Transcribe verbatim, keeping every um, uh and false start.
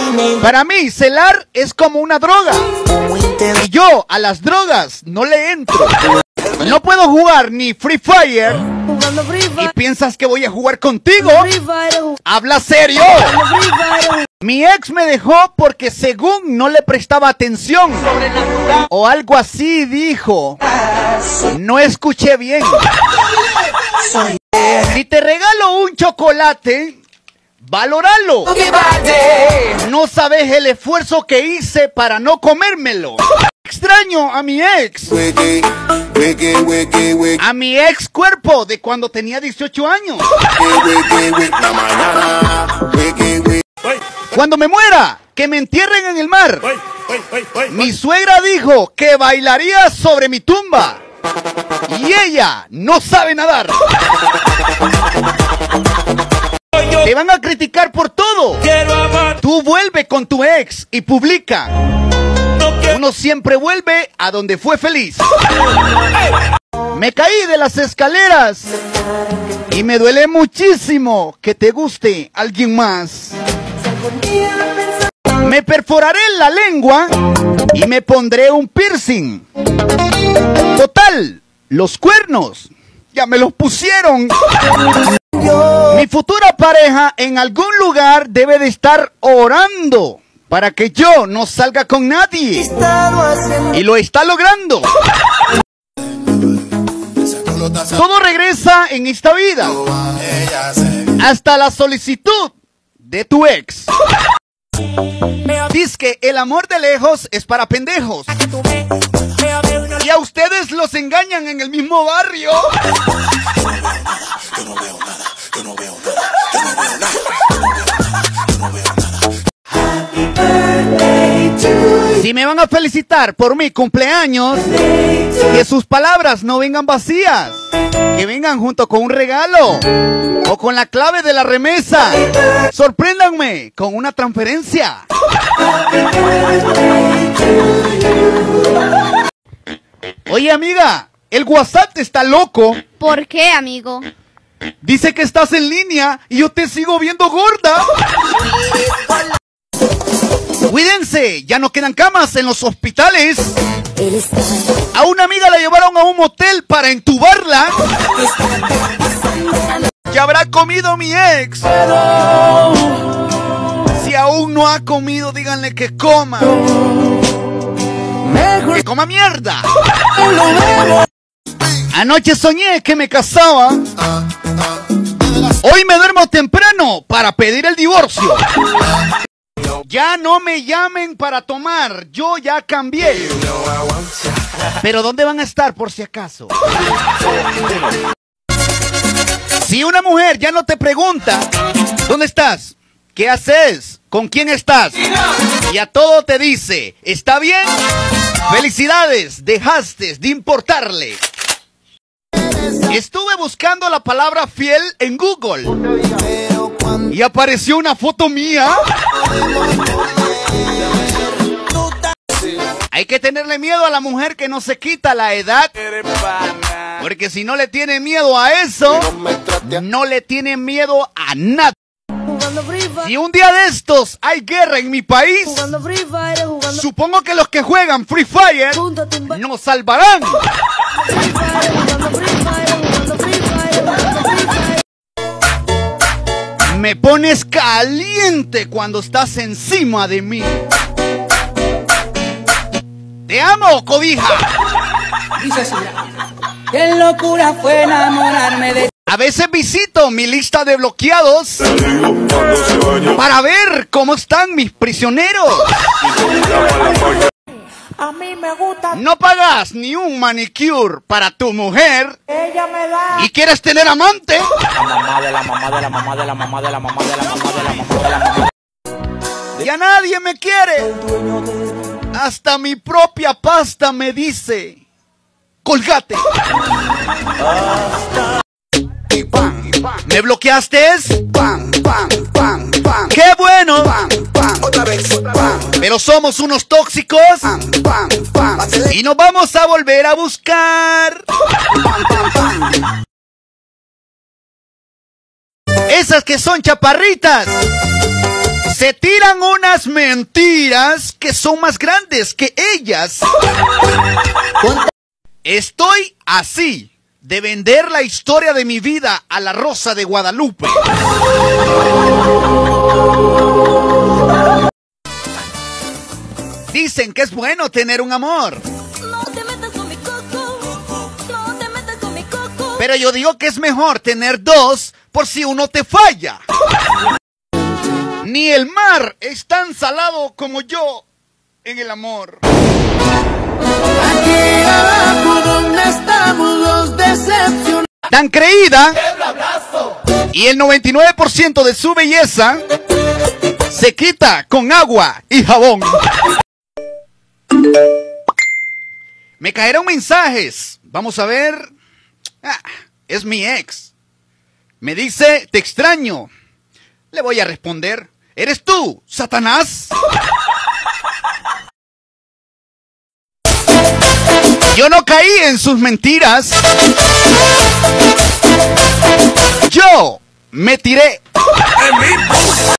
Para mí, celar es como una droga. Y yo a las drogas no le entro. No puedo jugar ni Free Fire. ¿Y piensas que voy a jugar contigo? ¡Habla serio! Mi ex me dejó porque según no le prestaba atención. O algo así dijo. No escuché bien. Si te regalo un chocolate, valóralo. No sabes el esfuerzo que hice para no comérmelo. Extraño a mi ex. A mi ex cuerpo de cuando tenía dieciocho años. Cuando me muera, que me entierren en el mar. Mi suegra dijo que bailaría sobre mi tumba. Y ella no sabe nadar. Te van a criticar por todo. Tú vuelve con tu ex y publica. Uno siempre vuelve a donde fue feliz. Me caí de las escaleras y me duele muchísimo que te guste alguien más. Me perforaré la lengua y me pondré un piercing. Total, los cuernos ya me los pusieron. Mi futura pareja en algún lugar debe de estar orando para que yo no salga con nadie. Y lo está logrando. Todo regresa en esta vida. Hasta la solicitud de tu ex. Dice que el amor de lejos es para pendejos. Y a ustedes los engañan en el mismo barrio. Yo no veo nada, yo no veo nada, yo no veo nada, yo no veo nada. Si me van a felicitar por mi cumpleaños, que sus palabras no vengan vacías, que vengan junto con un regalo o con la clave de la remesa. Sorpréndanme con una transferencia. Oye, amiga, el WhatsApp está loco. ¿Por qué, amigo? Dice que estás en línea y yo te sigo viendo gorda. Cuídense, ya no quedan camas en los hospitales. A una amiga la llevaron a un motel para entubarla. ¿Qué habrá comido mi ex? Si aún no ha comido, díganle que coma. ¡Que coma mierda! Anoche soñé que me casaba. Hoy me duermo temprano para pedir el divorcio. Ya no me llamen para tomar, yo ya cambié. Pero ¿dónde van a estar por si acaso? Si una mujer ya no te pregunta, ¿dónde estás? ¿Qué haces? ¿Con quién estás? Y a todo te dice, ¿está bien? Felicidades, dejaste de importarle. Estuve buscando la palabra fiel en Google y apareció una foto mía. Hay que tenerle miedo a la mujer que no se quita la edad, porque si no le tiene miedo a eso, no le tiene miedo a nada. Si un día de estos hay guerra en mi país, supongo que los que juegan Free Fire nos salvarán. Me pones caliente cuando estás encima de mí. Te amo, cobija. Dice así, qué locura fue enamorarme de... A veces visito mi lista de bloqueados para ver cómo están mis prisioneros. A mí me gusta. No pagas ni un manicure para tu mujer. Ella me da. ¿Y quieres tener amante? La mamá de la mamá de la mamá de la mamá de la mamá de la mamá de la mamá de la mamá. Ya nadie me quiere. Hasta mi propia pasta me dice, colgate. ¿Me bloqueaste? ¡Qué bueno! Pero somos unos tóxicos y nos vamos a volver a buscar. Esas que son chaparritas Se tiran unas mentiras que son más grandes que ellas. Estoy así de vender la historia de mi vida a la Rosa de Guadalupe. Dicen que es bueno tener un amor. Pero yo digo que es mejor tener dos por si uno te falla. Ni el mar es tan salado como yo en el amor. Aquí abajo donde estamos los decepcionados. Tan creída. Y el noventa y nueve por ciento de su belleza se quita con agua y jabón. Me cayeron mensajes. Vamos a ver. Ah, es mi ex. Me dice, te extraño. Le voy a responder, ¿eres tú, Satanás? Yo no caí en sus mentiras. Yo me tiré.